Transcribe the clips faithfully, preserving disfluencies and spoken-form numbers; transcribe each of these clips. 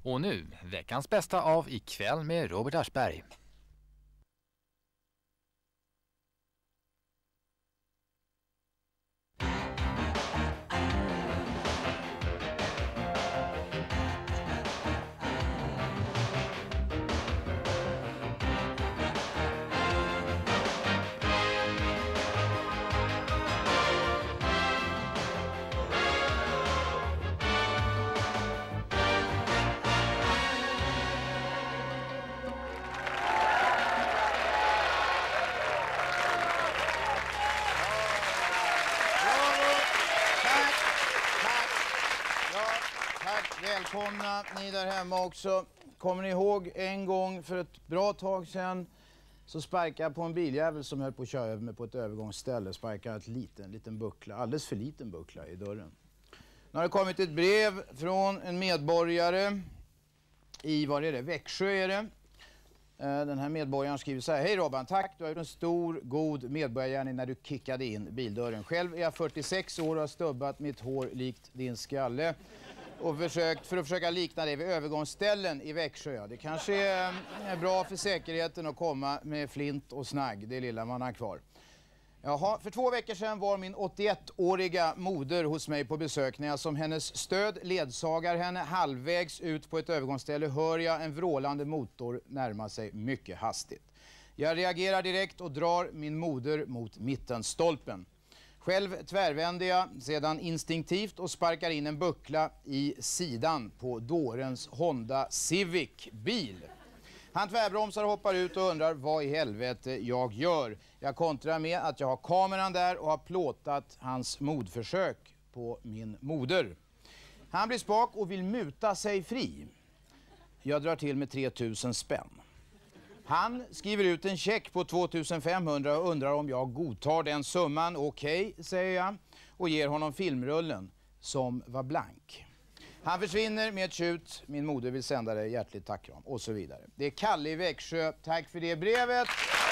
Och nu, veckans bästa av ikväll med Robert Aschberg. Välkomna ni där hemma också. Kommer ni ihåg en gång för ett bra tag sedan så sparkade jag på en biljävel som höll på att köra över mig på ett övergångsställe. Sparkade ett liten, liten buckla, alldeles för liten buckla i dörren. Nu har det kommit ett brev från en medborgare i, var är det, Växjö är det. Den här medborgaren skriver så här: hej Robban, tack, du har gjort en stor, god medborgargärning när du kickade in bildörren. Själv är jag fyrtiosex år och har stubbat mitt hår likt din skalle. Och försökt, för att försöka likna det vid övergångsställen i Växjö. Ja. Det kanske är, är bra för säkerheten att komma med flint och snagg, det lilla man har kvar. Jaha, för två veckor sedan var min åttioettåriga moder hos mig på besök. När jag som hennes stöd ledsagar henne halvvägs ut på ett övergångsställe hör jag en vrålande motor närma sig mycket hastigt. Jag reagerar direkt och drar min moder mot mittenstolpen. Själv tvärvänder jag sedan instinktivt och sparkar in en buckla i sidan på dårens Honda Civic-bil. Han tvärbromsar och hoppar ut och undrar vad i helvete jag gör. Jag kontrar med att jag har kameran där och har plåtat hans mordförsök på min moder. Han blir spak och vill muta sig fri. Jag drar till med tre tusen spänn. Han skriver ut en check på två tusen femhundra och undrar om jag godtar den summan. Okej, okay, säger jag, och ger honom filmrullen som var blank. Han försvinner med ett tjut. Min moder vill sända dig hjärtligt tack och så vidare. Det är Kalle i Växjö. Tack för det brevet.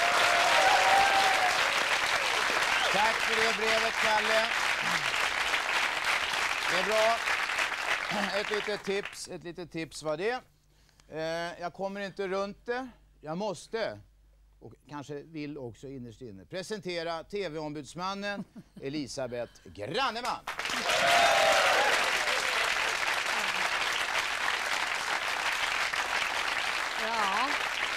Tack för det brevet, Kalle. Det är bra. Ett litet tips, ett litet tips var det. Eh, jag kommer inte runt det. Jag måste, och kanske vill också innerst inne, presentera tv-ombudsmannen Elisabeth Granneman. Ja.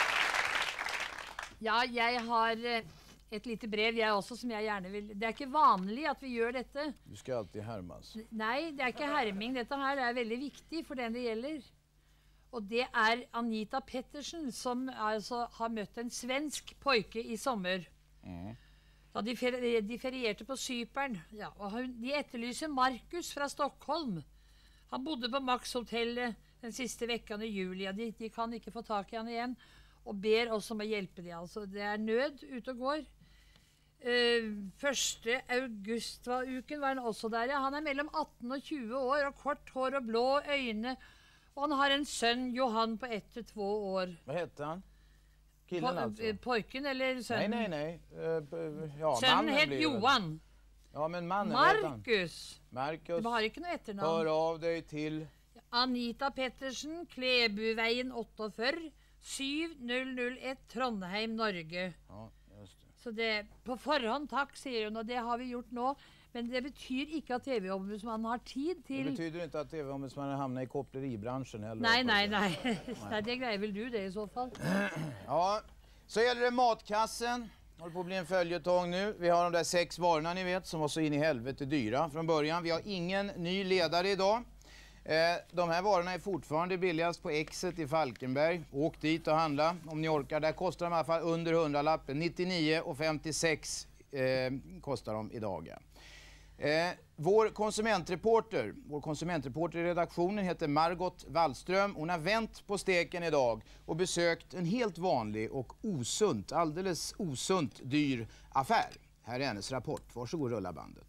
Ja, jag har ett litet brev jag också som jag gärna vill. Det är inte vanligt att vi gör detta. Du ska alltid härmas. Nej, det är inte härming. Detta här är väldigt viktigt för den det gäller. Och det är Anita Pettersen som alltså har mött en svensk pojke i sommar. Mm. Ja, de, fer de ferierade på Cypern. Ja, och de efterlyser Marcus från Stockholm. Han bodde på Max-hotellet den sista veckan i juli. Ja, de, de kan inte få tag i honom igen. Och ber oss om att hjälpa dem. Alltså, det är nöd ute och går. Uh, första augusti-uken var han också där. Ja, han är mellan arton och tjugo år och kort hår och blå ögon. Och han har en son, Johan, på ett till två år. Vad heter han? Killen po alltså? Pojken eller sonen? Nej, nej, nej. Uh, ja, sonen heter Johan. Ja, men mannen Marcus. Marcus. Det har inte något efternamn. Hör av dig till Anita Pettersen, Klebuveien åttiofyra, sju noll noll ett, Trondheim, Norge. Ja, just det. Så det på förhand tack, säger hon, och det har vi gjort nu. Men det betyder inte att tv-ombudsmannen har tid till... Det betyder inte att tv-ombudsmannen hamnar i koppleribranschen heller. Nej, nej, nej. nej. Det grejer väl du det i så fall. Ja, så gäller det matkassen. Håller på att bli en följetong nu. Vi har de där sex varorna ni vet som var så in i helvete dyra från början. Vi har ingen ny ledare idag. Eh, de här varorna är fortfarande billigast på Exet i Falkenberg. Åk dit och handla om ni orkar. Där kostar de i alla fall under hundralappen. nittionio och femtiosex eh, kostar de idag. Ja. Eh, vår konsumentreporter, vår konsumentreporter i redaktionen heter Margot Wallström. Hon har vänt på steken idag och besökt en helt vanlig och osunt, alldeles osunt dyr affär. Här är hennes rapport. Varsågod, rulla bandet.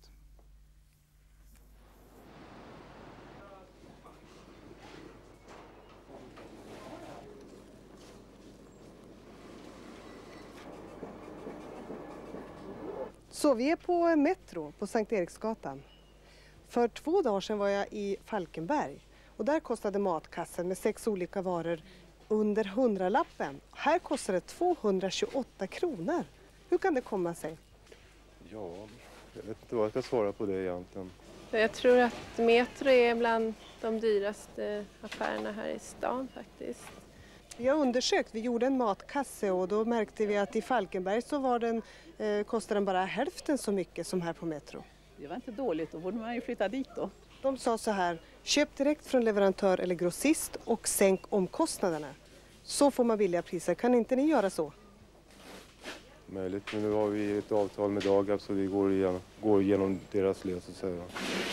Så vi är på Metro på Sankt Eriksgatan. För två dagar sedan var jag i Falkenberg Och där kostade matkassen med sex olika varor under hundralappen. Här kostar det tvåhundratjugoåtta kronor. Hur kan det komma sig? Ja, jag vet inte vad jag ska svara på det egentligen. Jag tror att Metro är bland de dyraste affärerna här i stan faktiskt. Vi har undersökt, vi gjorde en matkasse och då märkte vi att i Falkenberg så var den, eh, kostade den bara hälften så mycket som här på Metro. Det var inte dåligt, då borde man ju flytta dit då. De sa så här, köp direkt från leverantör eller grossist och sänk omkostnaderna. Så får man billiga priser, kan inte ni göra så? Möjligt, men nu har vi ett avtal med Dagab så vi går igenom, går igenom deras led så att säga.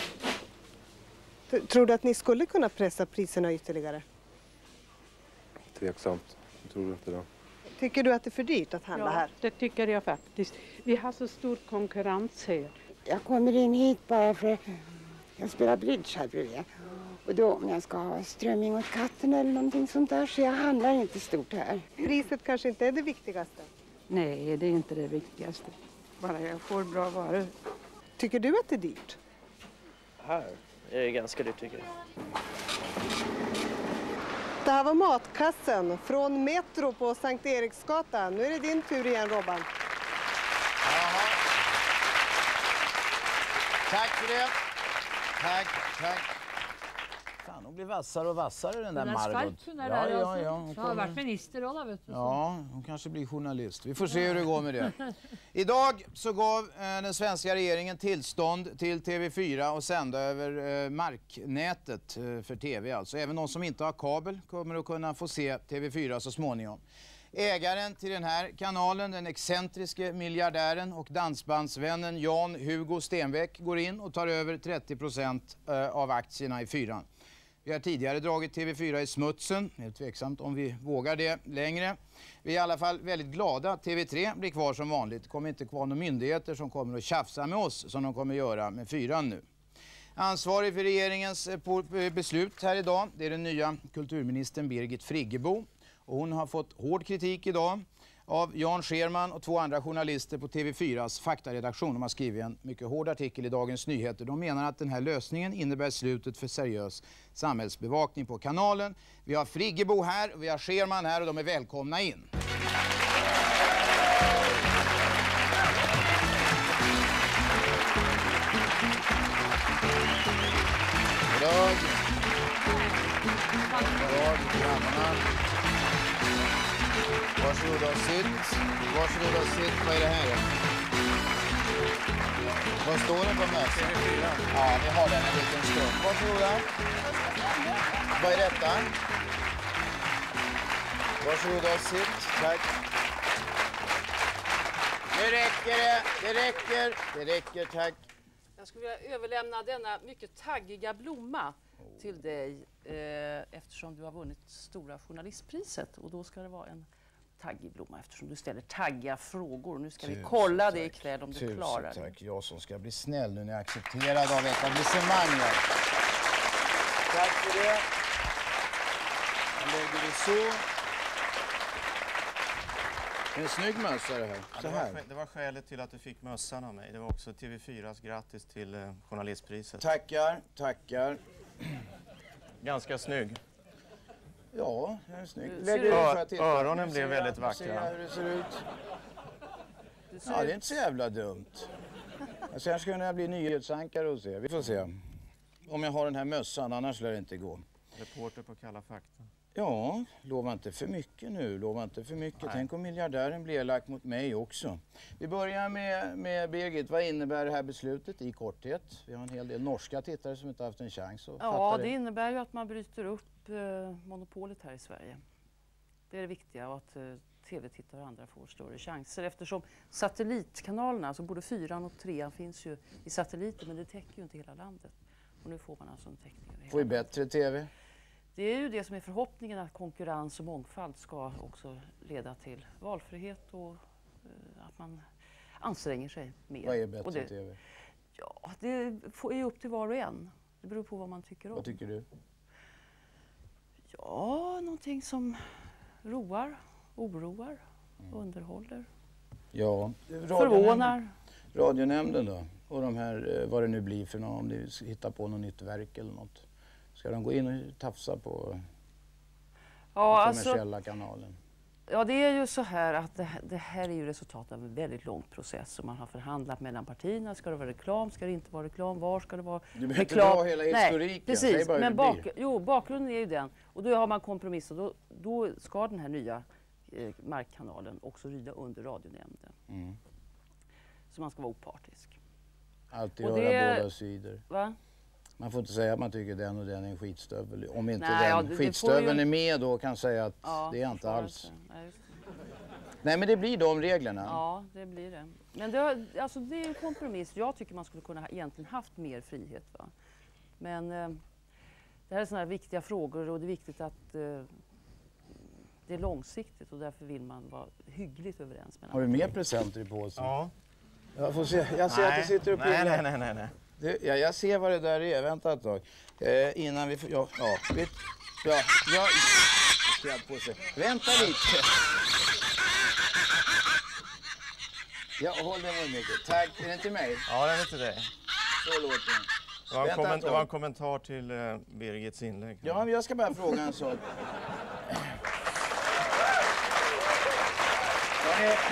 Tror du att ni skulle kunna pressa priserna ytterligare? Tveksamt, jag tror inte det. Tycker du att det är för dyrt att handla Ja, här? det tycker jag faktiskt. Vi har så stor konkurrens här. Jag kommer in hit bara för att jag spelar bridge här bredvid. Och då om jag ska ha strömming åt katten eller någonting sånt där, så jag handlar inte stort här. Priset kanske inte är det viktigaste. Nej, det är inte det viktigaste. Bara jag får bra varor. Tycker du att det är dyrt? Här är det ganska dyrt tycker jag. Det här var matkassen från Metro på Sankt Eriksgatan. Nu är det din tur igen, Robban. Jaha. Tack för det. Tack, tack. Fan, hon blir vassare och vassare den där Den är Margot. skarp hon är Ja, där ja, alltså. ja, hon Så har kommer- varit minister då, vet du. så. Ja, hon kanske blir journalist. Vi får se hur det går med det. Idag så gav eh, den svenska regeringen tillstånd till T V fyra att sända över eh, marknätet eh, för tv. Alltså även de som inte har kabel kommer att kunna få se T V fyra så småningom. Ägaren till den här kanalen, den excentriske miljardären och dansbandsvännen Jan Hugo Stenbeck går in och tar över trettio procent eh, av aktierna i fyran. Vi har tidigare dragit T V fyra i smutsen, det är tveksamt om vi vågar det längre. Vi är i alla fall väldigt glada att T V tre blir kvar som vanligt. Det kommer inte kvar några myndigheter som kommer att tjafsa med oss som de kommer göra med fyran nu. Ansvarig för regeringens eh, på- eh, beslut här idag, det är den nya kulturministern Birgit Friggebo. Och hon har fått hård kritik idag av Jan Scherman och två andra journalister på T V fyras faktaredaktion. De har skrivit en mycket hård artikel i Dagens Nyheter. De menar att den här lösningen innebär slutet för seriös samhällsbevakning på kanalen. Vi har Friggebo här och vi har Scherman här och de är välkomna in. Goddag. Goddag, grannarna. Varsågoda och sitt. Varsågoda och sitt. Vad är det här? Vad står det på mössan? Ja, vi har den en liten stund. Varsågoda. Vad är detta? Varsågoda och sitt. Tack. Nu räcker det. Det räcker. Det räcker, tack. Jag skulle vilja överlämna denna mycket taggiga blomma till dig eh, eftersom du har vunnit Stora journalistpriset. Och då ska det vara en taggig blomma eftersom du ställer taggiga frågor. Nu ska vi kolla det ikväll om du klarar det. Tusen tack. Jag som ska bli snäll nu när jag är accepterad av etablissemanget. Tack för det. Jag lägger det så. En snygg mössa det här. Ja, Så det, var, här. skä- det var skälet till att du fick mössan av mig. Det var också T V fyras grattis till eh, journalistpriset. Tackar, tackar. Ganska snygg. Ja, det är snygg. Du- Lägger ser det Ö- för att titta. öronen Nu blev ser jag- väldigt nu ser vackra. jag hur det ser ut. Du ser Ja, det är ut- inte så jävla dumt. Alltså, jag ska kunna bli nyhetsankare och se. Vi får se. Om jag har den här mössan, annars lär det inte gå. Reporter på Kalla fakta. Ja, lova inte för mycket nu. Lova inte för mycket. Nej. Tänk om miljardären blir elak mot mig också. Vi börjar med, med Birgit. Vad innebär det här beslutet i korthet? Vi har en hel del norska tittare som inte haft en chans att Ja, fatta det det. innebär ju att man bryter upp eh, monopolet här i Sverige. Det är det viktiga och att eh, tv-tittare och andra får större chanser eftersom satellitkanalerna, alltså både fyran och trean finns ju i satelliter men det täcker ju inte hela landet. Och nu får man alltså en täckning över hela Får vi landet. bättre tv? Det är ju det som är förhoppningen att konkurrens och mångfald ska också leda till valfrihet och eh, att man anstränger sig mer. Vad är bättre och det, tv? Ja, det får- är ju upp till var och en. Det beror på vad man tycker om. Vad tycker du? Ja, någonting som roar, oroar, underhåller, Ja. förvånar. Radionämnden då? Och de här, eh, vad det nu blir för någon, om ni hittar på något nytt verk eller något Ska de gå in och tafsa på Ja, den kommersiella alltså, kanalen? Ja, det är ju så här att det, det här är ju resultatet av en väldigt lång process som man har förhandlat mellan partierna. Ska det vara reklam? Ska det inte vara reklam? Var ska det vara Du behöver inte reklam? dra hela Nej, historiken. precis. Säg bara hur Men det bak, blir. jo, bakgrunden är ju den. Och då har man kompromissat. Då, då ska den här nya eh, markkanalen också lyda under radionämnden. Mm. Så man ska vara opartisk. Alltid Och höra det- båda sidor. Va? Man får inte säga att man tycker den och den är en skitstövel. Om inte Nej, ja, den det- det får skitstöveln ju- är med då kan säga att Ja, det är jag inte förstår alls. inte. Nej, just det. Nej, men det blir de reglerna. Ja, det blir det. Men det, har- alltså, det är en kompromiss. Jag tycker man skulle kunna ha egentligen haft mer frihet. Va? Men eh, det här är sådana här viktiga frågor och det är viktigt att eh, det är långsiktigt och därför vill man vara hyggligt överens. Mellan Har du mer presenter i påsen? Ja. Jag får se. Jag ser att det sitter och nej, pillar. nej, nej, nej, nej. Du, ja, jag ser vad det där är. Vänta ett tag. Eh, innan vi får... Ja, ja. Vet, ja, ja. Skrädd på sig. Vänta lite. Ja, håll den mun mycket. Tack. Är det till mig? Ja, den är till dig. Så låter den. Det var en, Vänta komment- ett det var en tag. kommentar till eh, Birgits inlägg. Ja, men jag ska bara fråga en sak. Ja, det-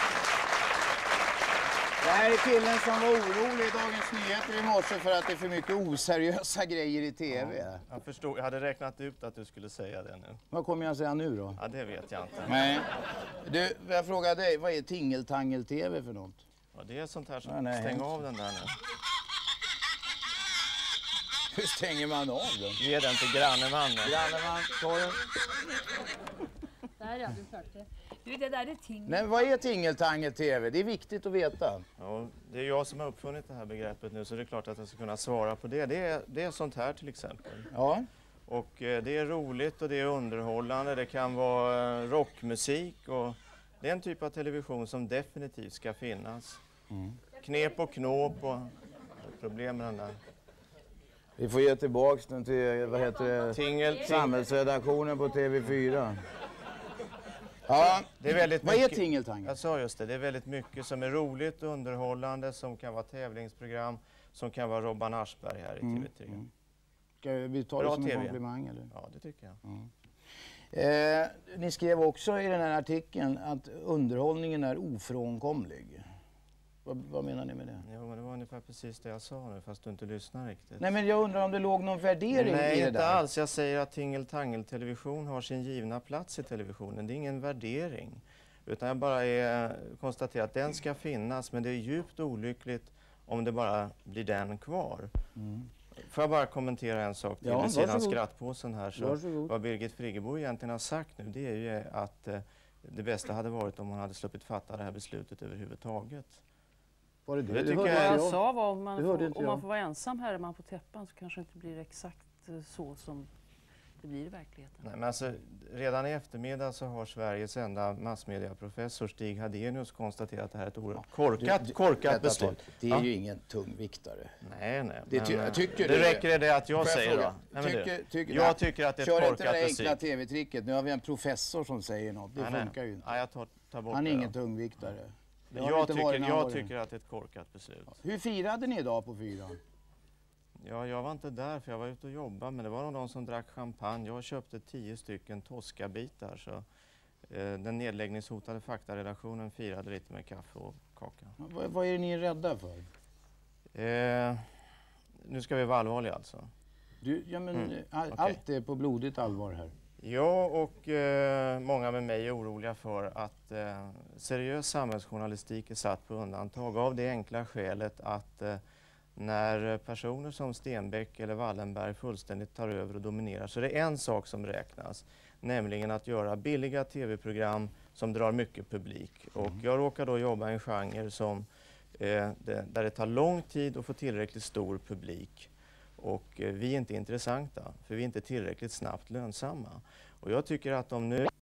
Det här är killen som var orolig i Dagens Nyheter i morse för att det är för mycket oseriösa grejer i tv. Ja, jag förstod. Jag hade räknat ut att du skulle säga det nu. Vad kommer jag säga nu då? Ja, det vet jag inte. Nej. Du, jag frågar dig, vad är tingeltangel-tv för något? Ja, det är sånt här som... Ja, nej, Stäng hemskt. av den där nu. Hur stänger man av den? Ge den till grannemannen. Granneman, ta den. Där ja, du klart det. Du, det där är ting. Men vad är tingeltangel-tv? Det är viktigt att veta. Ja, det är jag som har uppfunnit det här begreppet nu så det är klart att jag ska kunna svara på det. Det är, det är sånt här till exempel. Ja. Och eh, det är roligt och det är underhållande. Det kan vara eh, rockmusik och det är en typ av television som definitivt ska finnas. Mm. Knep och knåp och problem med den där. Vi får ge tillbaks den till, vad heter det? Tingel, ting- Samhällsredaktionen på T V fyra. Ja, Det är väldigt vad är mycket- tingeltangel? Jag sa just det, det är väldigt mycket som är roligt och underhållande, som kan vara tävlingsprogram, som kan vara Robban Aschberg här i Mm, T V tre. mm. Ska vi ta det Bra som en T V. komplimang eller? Ja, det tycker jag. Eh, ni skrev också i den här artikeln att underhållningen är ofrånkomlig. Vad, vad menar ni med det? Jo, men det var ungefär precis det jag sa nu, fast du inte lyssnar riktigt. Nej, men jag undrar om det låg någon värdering Nej, i det inte där? alls. Jag säger att tingeltangel-television har sin givna plats i televisionen. Det är ingen värdering. Utan jag bara är, konstaterar att den ska finnas, men det är djupt olyckligt om det bara blir den kvar. Mm. Får jag bara kommentera en sak till Ja, vid sidan varsågod. skrattpåsen här. Så Varsågod. vad Birgit Friggebo egentligen har sagt nu, det är ju att eh, det bästa hade varit om hon hade sluppit fatta det här beslutet överhuvudtaget. Var det det? Det Det tycker hörde jag- Vad jag. jag sa var om man, Det hörde får, inte om jag. man får vara ensam här man på täppan så kanske det inte blir exakt eh, så som det blir i verkligheten. Nej, men alltså, redan i eftermiddag så har Sveriges enda massmediaprofessor Stig Hadenius konstaterat att det här är ett oerhört korkat, Du- du- korkat vänta ett beslut. tag. Det är Ja. ju ingen tungviktare. Nej, nej. Det ty- men, eh, tycker det du räcker det, det att jag Får säger fråga? då. Nej, men tycker, det. tycker, jag tycker att det är Kör ett inte det där korkat enkla beslut. tv-tricket. Nu har vi en professor som säger något. Det Nej, nej. funkar ju inte. Nej, jag tar, tar bort Han är det ingen då. tungviktare. Det Men har jag inte varit tycker, när han jag var det. tycker att det är ett korkat beslut. Hur firade ni idag på fyran? Ja, jag var inte där för jag var ute och jobbade, men det var nog de som drack champagne. Jag köpte tio stycken Tosca-bitar, så eh, den nedläggningshotade faktaredaktionen firade lite med kaffe och kaka. Vad, vad är det ni är rädda för? Eh, nu ska vi vara allvarliga alltså. Du, ja, men, Mm, all, okej. Allt är på blodigt allvar här. Jag och eh, många med mig är oroliga för att eh, seriös samhällsjournalistik är satt på undantag av det enkla skälet att eh, när personer som Stenbeck eller Wallenberg fullständigt tar över och dominerar så är det en sak som räknas, nämligen att göra billiga tv-program som drar mycket publik. Och jag råkar då jobba i en genre som, eh, det, där det tar lång tid att få tillräckligt stor publik. Och eh, vi är inte intressanta, för vi är inte tillräckligt snabbt lönsamma. Och jag tycker att om nu